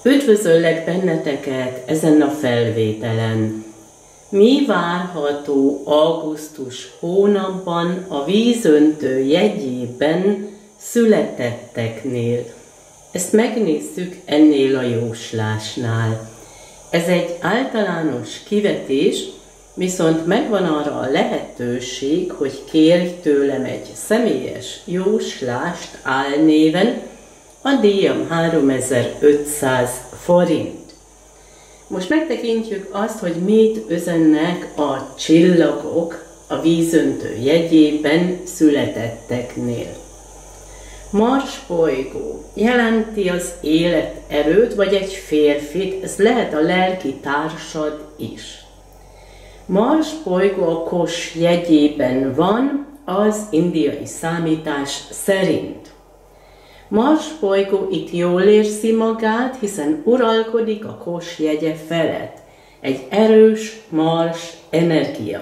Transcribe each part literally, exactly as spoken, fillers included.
Üdvözöllek benneteket ezen a felvételen. Mi várható augusztus hónapban a vízöntő jegyében születetteknél? Ezt megnézzük ennél a jóslásnál. Ez egy általános kivetés, viszont megvan arra a lehetőség, hogy kérj tőlem egy személyes jóslást álnéven, a díjam háromezer-ötszáz forint. Most megtekintjük azt, hogy mit üzennek a csillagok a vízöntő jegyében születetteknél. Mars bolygó jelenti az életerőt, vagy egy férfit, ez lehet a lelki társad is. Mars bolygó a Kos jegyében van az indiai számítás szerint. Mars bolygó itt jól érzi magát, hiszen uralkodik a Kos jegye felett. Egy erős Mars energia.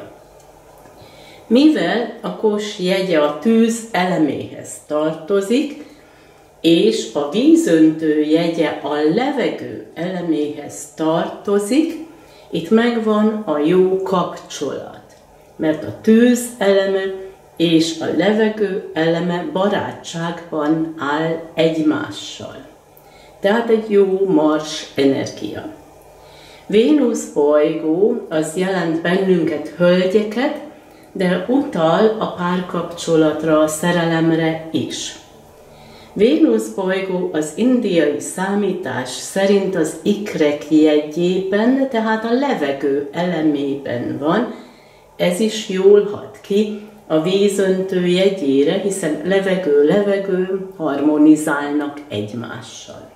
Mivel a Kos jegye a tűz eleméhez tartozik, és a vízöntő jegye a levegő eleméhez tartozik, itt megvan a jó kapcsolat, mert a tűz eleme és a levegő eleme barátságban áll egymással. Tehát egy jó Mars energia. Vénusz bolygó az jelent bennünket hölgyeket, de utal a párkapcsolatra, a szerelemre is. Vénusz bolygó az indiai számítás szerint az ikrek jegyében, tehát a levegő elemében van, ez is jól hat ki a vízöntő jegyére, hiszen levegő-levegő harmonizálnak egymással.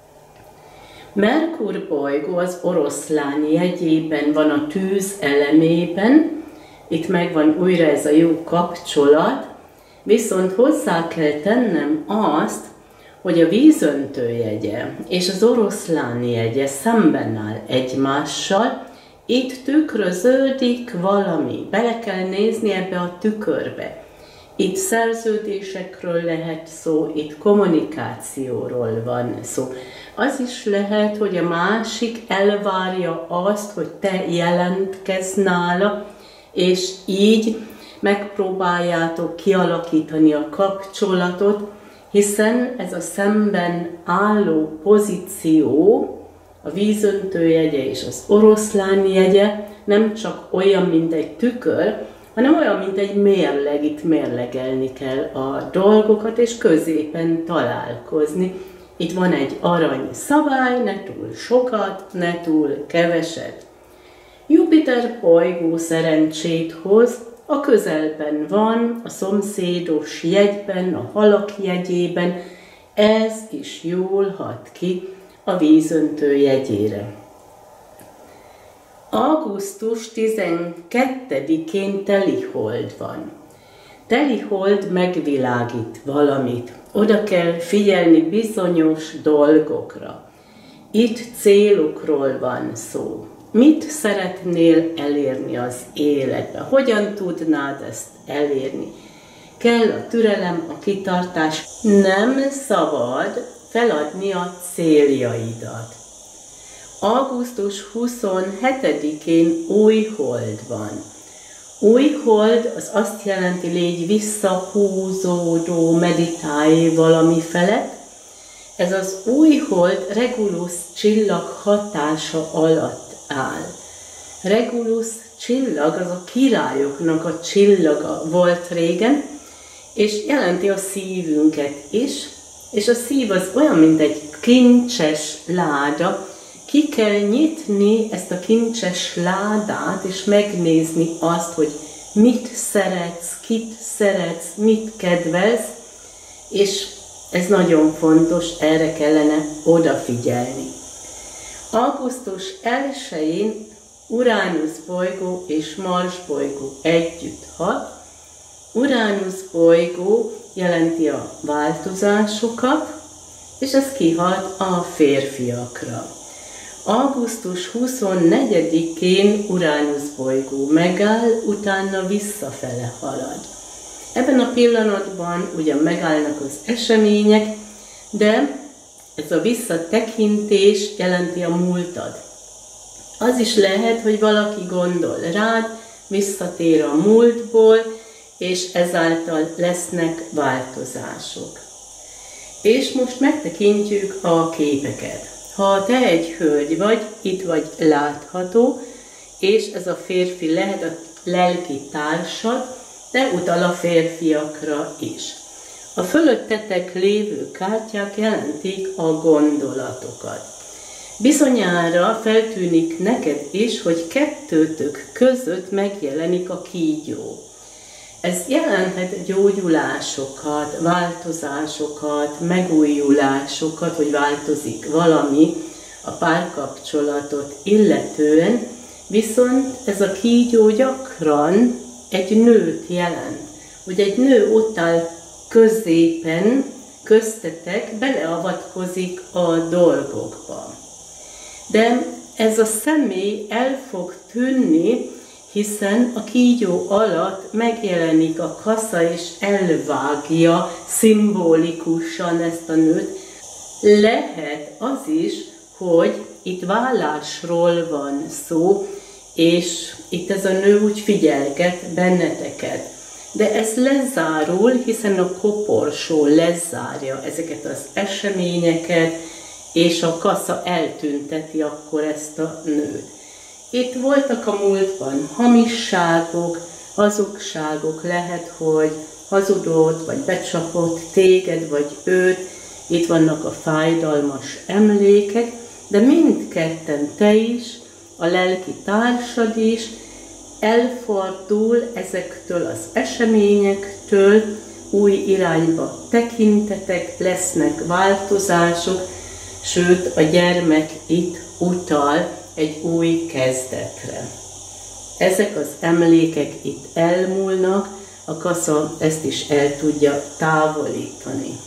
Merkur bolygó az oroszlán jegyében van a tűz elemében, itt megvan újra ez a jó kapcsolat, viszont hozzá kell tennem azt, hogy a vízöntő jegye és az oroszlán jegye szemben áll egymással, itt tükröződik valami, bele kell nézni ebbe a tükörbe. Itt szerződésekről lehet szó, itt kommunikációról van szó. Az is lehet, hogy a másik elvárja azt, hogy te jelentkezz nála, és így megpróbáljátok kialakítani a kapcsolatot, hiszen ez a szemben álló pozíció, a vízöntő jegye és az oroszlán jegye nem csak olyan, mint egy tükör, hanem olyan, mint egy mérleg, itt mérlegelni kell a dolgokat, és középen találkozni. Itt van egy arany szabály, ne túl sokat, ne túl keveset. Jupiter bolygó szerencsét hoz, a közelben van, a szomszédos jegyben, a halak jegyében, ez is jól hat ki a vízöntő jegyére. augusztus tizenkettedikén telihold van. Telihold megvilágít valamit, oda kell figyelni bizonyos dolgokra. Itt célokról van szó. Mit szeretnél elérni az életben? Hogyan tudnád ezt elérni? Kell a türelem, a kitartás. Nem szabad feladni a céljaidat. augusztus huszonhetedikén új hold van. Új hold az azt jelenti, légy visszahúzódó, meditálj valami felett. Ez az új hold Regulus csillag hatása alatt áll. Regulus csillag az a királyoknak a csillaga volt régen, és jelenti a szívünket is, és a szív az olyan, mint egy kincses láda. Ki kell nyitni ezt a kincses ládát, és megnézni azt, hogy mit szeretsz, kit szeretsz, mit kedvelsz, és ez nagyon fontos, erre kellene odafigyelni. augusztus elsején Uránusz bolygó és Mars bolygó együtt hat. Uránusz bolygó jelenti a változásokat, és ez kihat a férfiakra. augusztus huszonnegyedikén Uránusz bolygó megáll, utána visszafele halad. Ebben a pillanatban ugyan megállnak az események, de Ez a visszatekintés jelenti a múltad. Az is lehet, hogy valaki gondol rád, visszatér a múltból, és ezáltal lesznek változások. És most megtekintjük a képeket. Ha te egy hölgy vagy, itt vagy látható, és ez a férfi lehet a lelki társad, de utal a férfiakra is. A fölöttetek lévő kártyák jelentik a gondolatokat. Bizonyára feltűnik neked is, hogy kettőtök között megjelenik a kígyó. Ez jelenthet gyógyulásokat, változásokat, megújulásokat, hogy változik valami a párkapcsolatot illetően, viszont ez a kígyó gyakran egy nőt jelent, hogy egy nő ott áll középen, köztetek, beleavatkozik a dolgokba. De ez a személy el fog tűnni, hiszen a kígyó alatt megjelenik a kasza, és elvágja szimbolikusan ezt a nőt. Lehet az is, hogy itt vállásról van szó, és itt ez a nő úgy figyelget benneteket. De ez lezárul, hiszen a koporsó lezárja ezeket az eseményeket, és a kasza eltünteti akkor ezt a nőt. Itt voltak a múltban hamisságok, hazugságok, lehet, hogy hazudott, vagy becsapott téged, vagy őt. Itt vannak a fájdalmas emlékek, de mindketten, te is, a lelki társad is, elfordul ezektől az eseményektől, új irányba tekintetek, lesznek változások, sőt a gyermek itt utal egy új kezdetre. Ezek az emlékek itt elmúlnak, a kasza ezt is el tudja távolítani.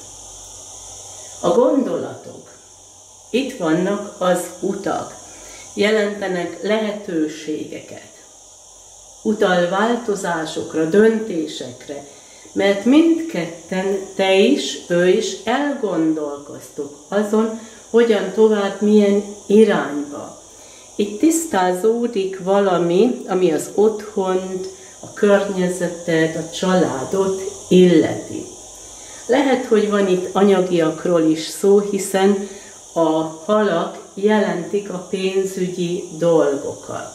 A gondolatok. Itt vannak az utak, jelentenek lehetőségeket. Utal változásokra, döntésekre, mert mindketten, te is, ő is elgondolkoztok azon, hogyan tovább, milyen irányba. Itt tisztázódik valami, ami az otthont, a környezetet, a családot illeti. Lehet, hogy van itt anyagiakról is szó, hiszen a halak jelentik a pénzügyi dolgokat.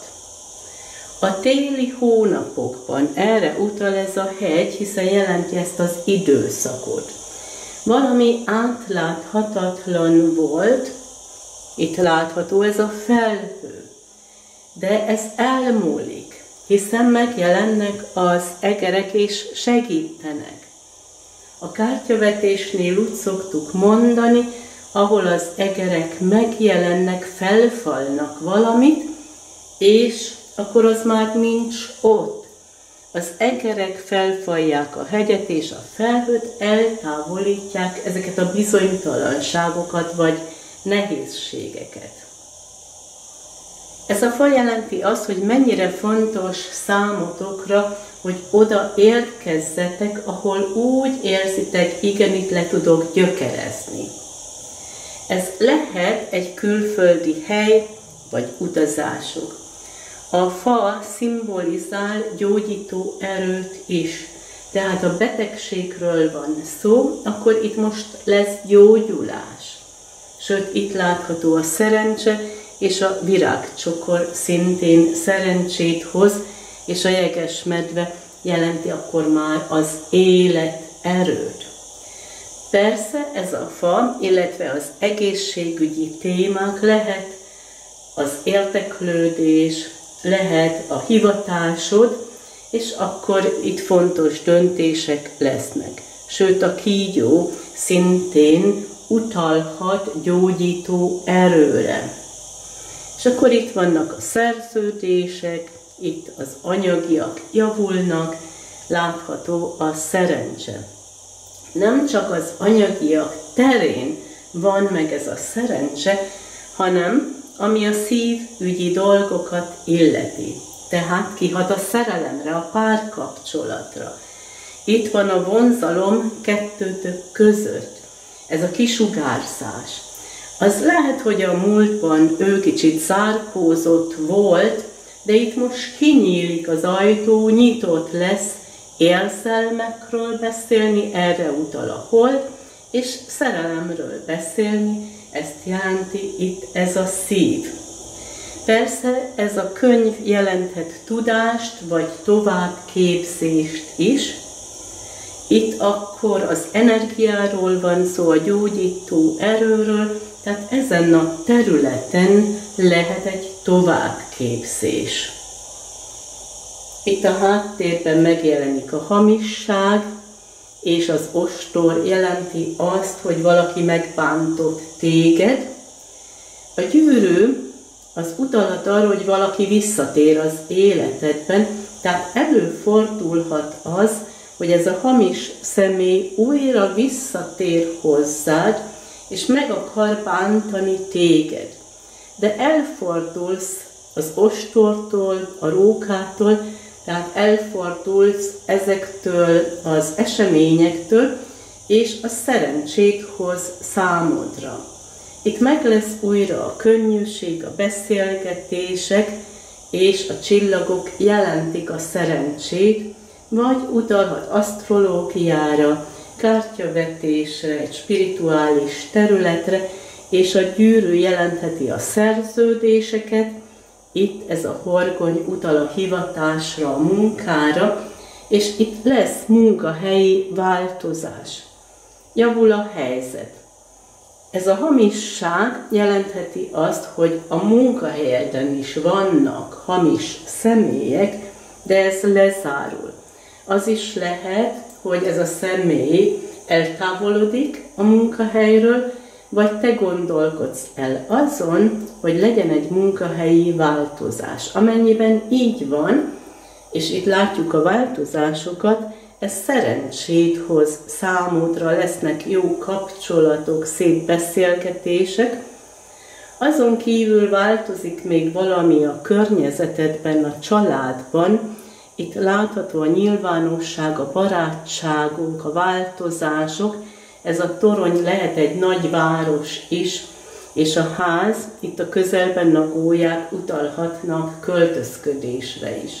A téli hónapokban erre utal ez a hegy, hiszen jelenti ezt az időszakot. Valami átláthatatlan volt, itt látható ez a felhő, de ez elmúlik, hiszen megjelennek az egerek és segítenek. A kártyavetésnél úgy szoktuk mondani, ahol az egerek megjelennek, felfalnak valamit, és akkor az már nincs ott. Az egerek felfalják a hegyet és a felhőt, eltávolítják ezeket a bizonytalanságokat vagy nehézségeket. Ez a fa jelenti azt, hogy mennyire fontos számotokra, hogy oda érkezzetek, ahol úgy érzitek, igen, itt le tudok gyökerezni. Ez lehet egy külföldi hely, vagy utazások. A fa szimbolizál gyógyító erőt is. Tehát a betegségről van szó, akkor itt most lesz gyógyulás. Sőt, itt látható a szerencse, és a virágcsokor szintén szerencsét hoz, és a jegesmedve jelenti akkor már az élet erőt. Persze ez a fa, illetve az egészségügyi témák lehet az érdeklődés, lehet a hivatásod, és akkor itt fontos döntések lesznek. Sőt, a kígyó szintén utalhat gyógyító erőre. És akkor itt vannak a szerződések, itt az anyagiak javulnak, látható a szerencse. Nem csak az anyagiak terén van meg ez a szerencse, hanem ami a szívügyi dolgokat illeti. Tehát kihat a szerelemre, a párkapcsolatra. Itt van a vonzalom kettőtök között. Ez a kisugárzás. Az lehet, hogy a múltban ő kicsit zárkózott volt, de itt most kinyílik az ajtó, nyitott lesz érzelmekről beszélni, erre utal a hold, és szerelemről beszélni, ezt jelenti itt ez a szív. Persze ez a könyv jelenthet tudást, vagy továbbképzést is. Itt akkor az energiáról van szó, a gyógyító erőről, tehát ezen a területen lehet egy továbbképzés. Itt a háttérben megjelenik a hamisság, és az ostor jelenti azt, hogy valaki megbántott téged. A gyűrű az utalat arra, hogy valaki visszatér az életedben, tehát előfordulhat az, hogy ez a hamis személy újra visszatér hozzád, és meg akar bántani téged. De elfordulsz az ostortól, a rókától, tehát elfordulsz ezektől az eseményektől, és a szerencsét hoz számodra. Itt meg lesz újra a könnyűség, a beszélgetések, és a csillagok jelentik a szerencsét, vagy utalhat asztrológiára, kártyavetésre, egy spirituális területre, és a gyűrű jelentheti a szerződéseket. Itt ez a horgony utal a hivatásra, a munkára, és itt lesz munkahelyi változás. Javul a helyzet. Ez a hamisság jelentheti azt, hogy a munkahelyeden is vannak hamis személyek, de ez lezárul. Az is lehet, hogy ez a személy eltávolodik a munkahelyről, vagy te gondolkodsz el azon, hogy legyen egy munkahelyi változás. Amennyiben így van, és itt látjuk a változásokat, ez szerencsét hoz számodra, lesznek jó kapcsolatok, szép beszélgetések. Azon kívül változik még valami a környezetedben, a családban. Itt látható a nyilvánosság, a barátságok, a változások. Ez a torony lehet egy nagy város is, és a ház, itt a közelben a gólyák utalhatnak költözködésre is.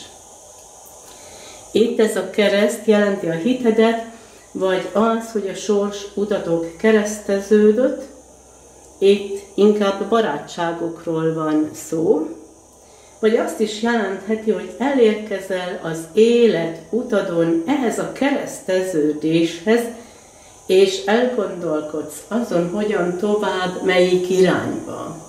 Itt ez a kereszt jelenti a hitedet, vagy az, hogy a sors utatok kereszteződött. Itt inkább barátságokról van szó, vagy azt is jelentheti, hogy elérkezel az élet utadon ehhez a kereszteződéshez, és elgondolkodsz azon, hogyan tovább, melyik irányba.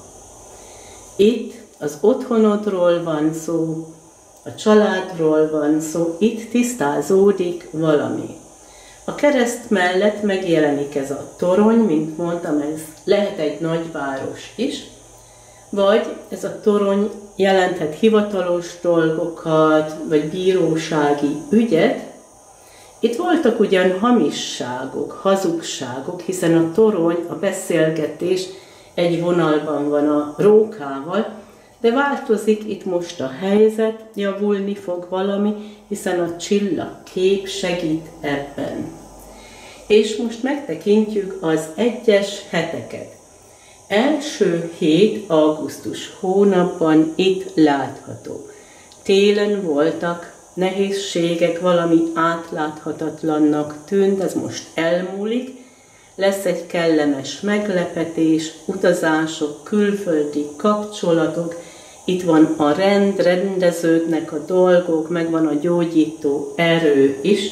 Itt az otthonodról van szó, a családról van szó, itt tisztázódik valami. A kereszt mellett megjelenik ez a torony, mint mondtam, ez lehet egy nagyváros is, vagy ez a torony jelenthet hivatalos dolgokat, vagy bírósági ügyet. Itt voltak ugyan hamisságok, hazugságok, hiszen a torony, a beszélgetés egy vonalban van a rókával, de változik itt most a helyzet, javulni fog valami, hiszen a csillagkép segít ebben. És most megtekintjük az egyes heteket. Első hét augusztus hónapban itt látható. Télen voltak nehézségek, valami átláthatatlannak tűnt, ez most elmúlik. Lesz egy kellemes meglepetés, utazások, külföldi kapcsolatok, itt van a rend, rendeződnek a dolgok, megvan a gyógyító erő is.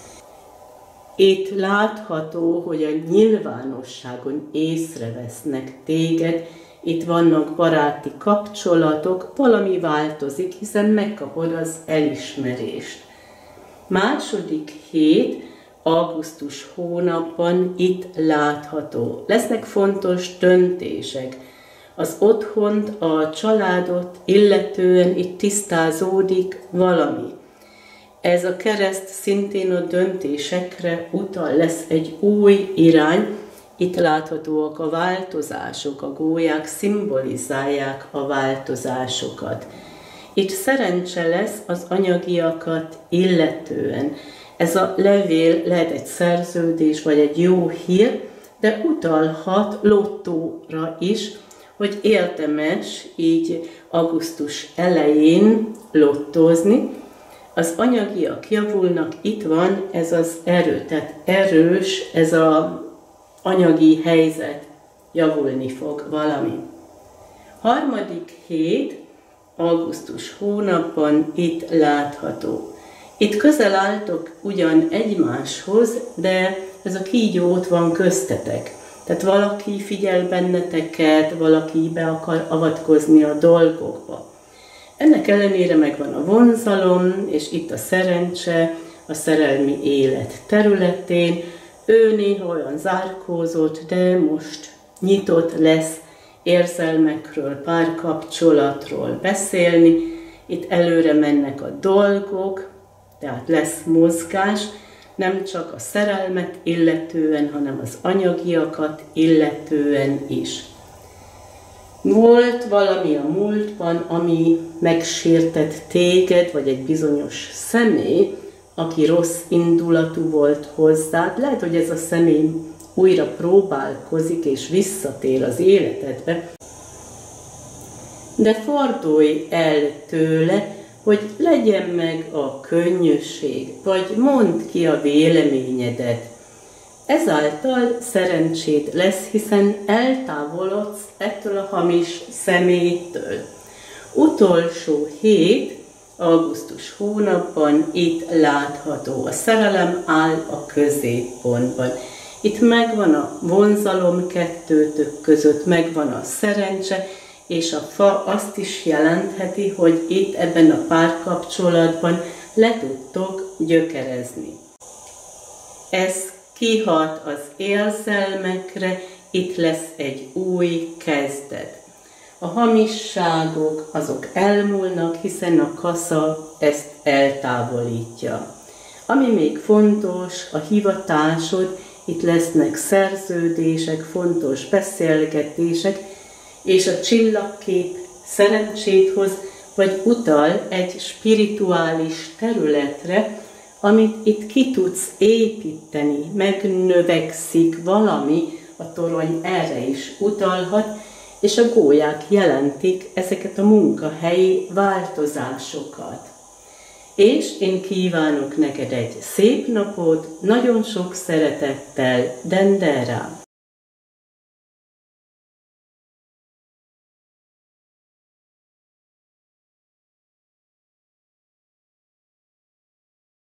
Itt látható, hogy a nyilvánosságon észrevesznek téged, itt vannak baráti kapcsolatok, valami változik, hiszen megkapod az elismerést. Második hét, augusztus hónapban itt látható. Lesznek fontos döntések. Az otthont, a családot illetően itt tisztázódik valami. Ez a kereszt szintén a döntésekre utal, lesz egy új irány. Itt láthatóak a változások, a gólyák szimbolizálják a változásokat. Itt szerencse lesz az anyagiakat illetően. Ez a levél lehet egy szerződés vagy egy jó hír, de utalhat lottóra is, hogy érdemes így augusztus elején lottózni. Az anyagiak javulnak, itt van ez az erő, tehát erős ez az anyagi helyzet, javulni fog valami. Harmadik hét, augusztus hónapban itt látható. Itt közel álltok ugyan egymáshoz, de ez a kígyó ott van köztetek. Tehát valaki figyel benneteket, valaki be akar avatkozni a dolgokba. Ennek ellenére megvan a vonzalom, és itt a szerencse, a szerelmi élet területén. Ő néha olyan zárkózott, de most nyitott lesz érzelmekről, párkapcsolatról beszélni. Itt előre mennek a dolgok, tehát lesz mozgás, nem csak a szerelmet illetően, hanem az anyagiakat illetően is. Volt valami a múltban, ami megsértett téged, vagy egy bizonyos személy, aki rossz indulatú volt hozzád. Lehet, hogy ez a személy újra próbálkozik és visszatér az életedbe, de fordulj el tőle, hogy legyen meg a könnyűség, vagy mondd ki a véleményedet. Ezáltal szerencséd lesz, hiszen eltávolodsz ettől a hamis személytől. Utolsó hét, augusztus hónapban itt látható. A szerelem áll a középpontban. Itt megvan a vonzalom kettőtök között, megvan a szerencse, és a fa azt is jelentheti, hogy itt ebben a párkapcsolatban le tudtok gyökerezni. Ez kihat az érzelmekre, itt lesz egy új kezdet. A hamisságok azok elmúlnak, hiszen a kasza ezt eltávolítja. Ami még fontos, a hivatásod, itt lesznek szerződések, fontos beszélgetések, és a csillagkép szerencsét hoz, vagy utal egy spirituális területre, amit itt ki tudsz építeni, megnövekszik valami, a torony erre is utalhat, és a gólyák jelentik ezeket a munkahelyi változásokat. És én kívánok neked egy szép napot, nagyon sok szeretettel, Dendera!